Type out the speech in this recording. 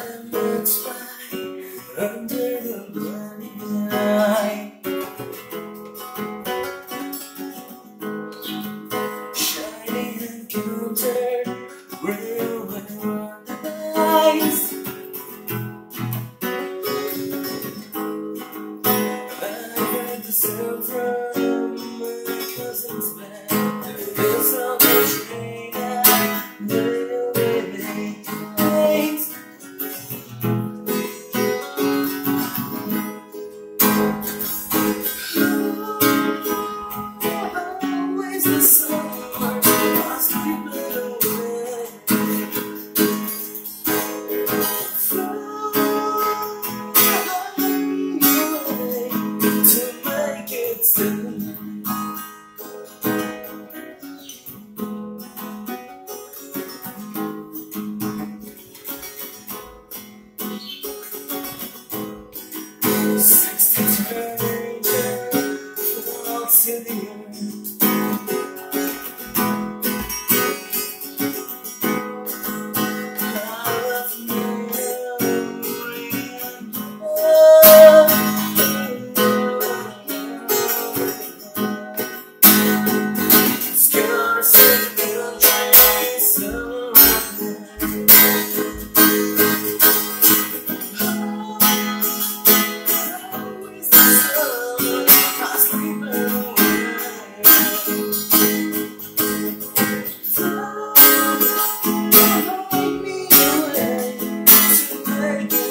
lemons fly under the blinding light, shining and countered railway lights. I heard the sound from my cousin's bed. It's on the train at railway lights. Always the summer lost people away. To make it stay. Sixty turns falls to the earth. Make